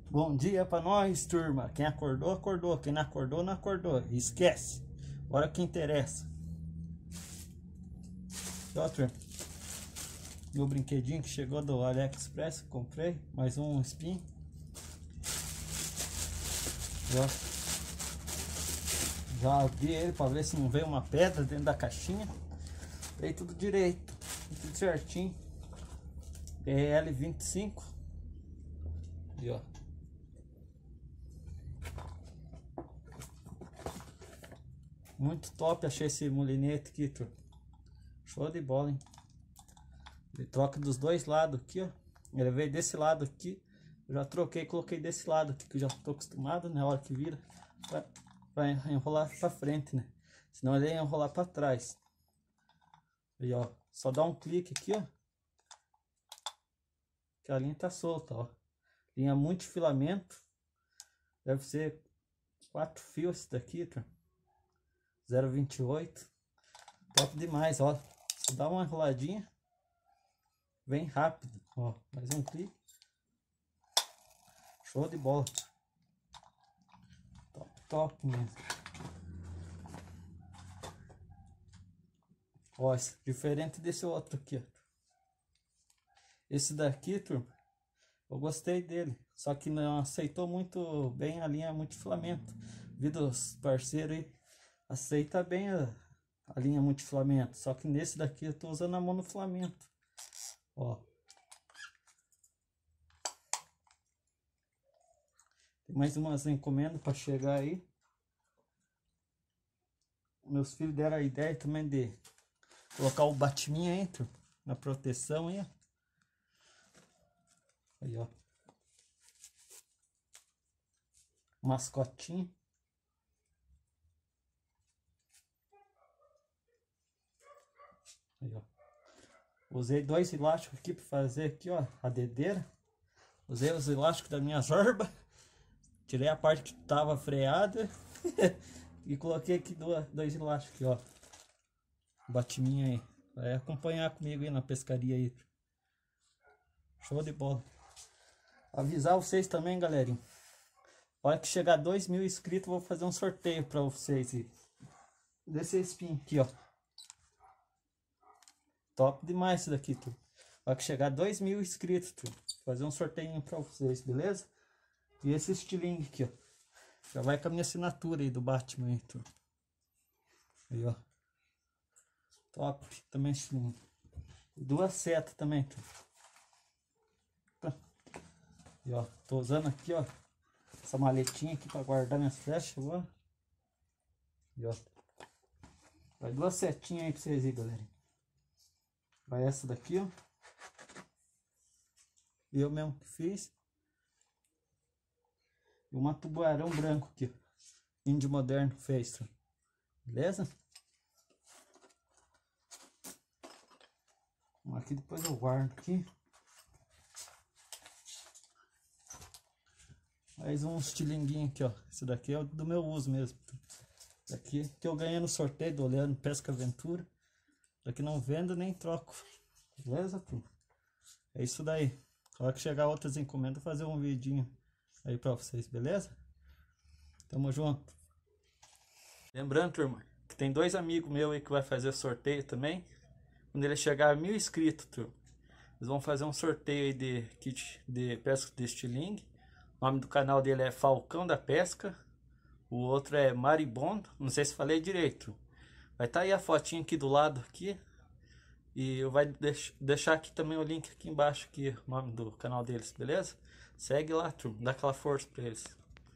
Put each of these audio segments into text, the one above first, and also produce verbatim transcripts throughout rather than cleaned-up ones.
Bom dia pra nós, turma. Quem acordou, acordou. Quem não acordou, não acordou. Esquece. Bora que interessa. E ó, turma. Meu brinquedinho que chegou do AliExpress. Comprei. Mais um spin. Já, já abri ele pra ver se não veio uma pedra dentro da caixinha. Veio tudo direito. Tudo certinho. P L vinte e cinco. E ó. Muito top, achei esse molinete aqui, turma. Show de bola, hein? Ele troca dos dois lados aqui, ó. Ele veio desse lado aqui. Eu já troquei, coloquei desse lado aqui, que eu já tô acostumado, né? A hora que vira, vai, vai enrolar pra frente, né? Senão ele ia enrolar pra trás. Aí, ó. Só dá um clique aqui, ó. Que a linha tá solta, ó. Linha multifilamento. Deve ser quatro fios esse daqui, turma. zero vinte e oito. Top demais, ó. Só dá uma enroladinha. Vem rápido, ó. Mais um clique. Show de bola. Top, top mesmo. Ó, diferente desse outro aqui, ó. Esse daqui, turma, eu gostei dele. Só que não aceitou muito bem a linha multifilamento. Vi dos parceiros aí. Aceita bem a, a linha multifilamento. Só que nesse daqui eu tô usando a monofilamento. Ó. Tem mais umas encomendas para chegar aí. Meus filhos deram a ideia também de colocar o batiminha entre na proteção aí, ó. Aí, ó. Mascotinho. Aí, ó. Usei dois elásticos aqui para fazer aqui, ó, a dedeira. Usei os elásticos da minha zorba. Tirei a parte que tava freada. E coloquei aqui dois, dois elásticos aqui, ó. Batiminha aí. Vai acompanhar comigo aí na pescaria aí. Show de bola. Avisar vocês também, galerinha. A hora que chegar dois mil inscritos, vou fazer um sorteio para vocês aí. Desse espinho aqui, ó. Top demais isso daqui, tu. A hora que chegar dois mil inscritos, tu. Fazer um sorteio para vocês, beleza? E esse estilingue aqui, ó. Já vai com a minha assinatura aí do Batman aí, tu. Aí, ó. Top. Também estilingue. Duas setas também, tu. E ó, tô usando aqui, ó, essa maletinha aqui para guardar minhas flechas, ó. E ó, vai duas setinhas aí pra vocês aí, galera. Vai essa daqui, ó. Eu mesmo que fiz. E uma tubarão branco aqui, ó. Índio moderno fez, beleza? Aqui depois eu guardo aqui. Mais um estilinguinho aqui, ó. Esse daqui é o do meu uso mesmo. Esse daqui que eu ganhei no sorteio do Oleano Pesca Aventura. Daqui não vendo nem troco. Beleza, turma? É isso daí. Na hora que chegar outras encomendas, fazer um vidinho aí pra vocês, beleza? Tamo junto. Lembrando, turma, que tem dois amigos meus aí que vai fazer sorteio também. Quando ele chegar a mil inscritos, turma, eles vão fazer um sorteio aí de kit de pesca de estilingue. O nome do canal dele é Falcão da Pesca. O outro é Maribondo. Não sei se falei direito. Vai estar tá aí a fotinha aqui do lado aqui. E eu vou deixar aqui também o link aqui embaixo aqui, o nome do canal deles, beleza? Segue lá, turma. Dá aquela força pra eles.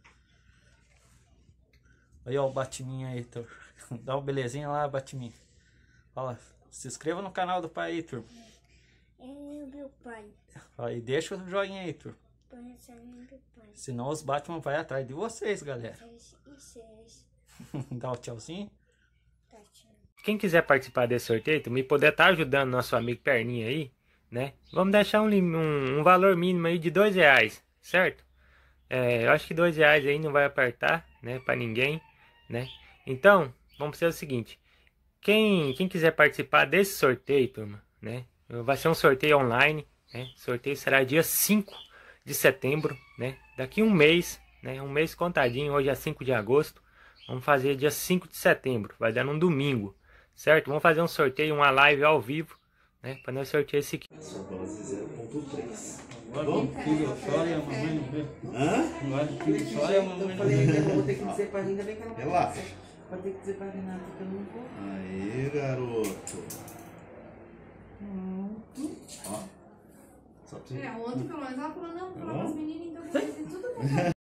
Aí, ó, o Batiminha aí, turma. Dá uma belezinha lá, Batiminha. Fala, se inscreva no canal do pai aí, turma. É meu pai. Aí, deixa o joinha aí, turma. Senão os Batman vai atrás de vocês, galera. Dá o tchauzinho. Quem quiser participar desse sorteio, me poder estar ajudando nosso amigo Perninha aí, né? Vamos deixar um, um, um valor mínimo aí de dois reais, certo? É, eu acho que dois reais aí não vai apertar, né? Para ninguém, né? Então, vamos fazer o seguinte. Quem, quem quiser participar desse sorteio, turma, né? Vai ser um sorteio online, né? O sorteio será dia cinco de setembro, né? Daqui um mês, né? Um mês contadinho, hoje é cinco de agosto. Vamos fazer dia cinco de setembro, vai dar num domingo, certo? Vamos fazer um sorteio, uma live ao vivo, né? Para nós sortear esse aqui. zero ponto três. Agora o filho chora e a mamãe não vê. Hã? Agora o filho chora e a mamãe Eu não falei, vê. eu vou ter que dizer pra ainda bem que eu não vou Relaxa. dizer. Vou ter que dizer pra Renata que eu não vou. Aí, garoto. Ó. Só pra você. É, ontem pelo menos ela falou, não, Tá falou bom? pras meninas, então vai ser tudo bom.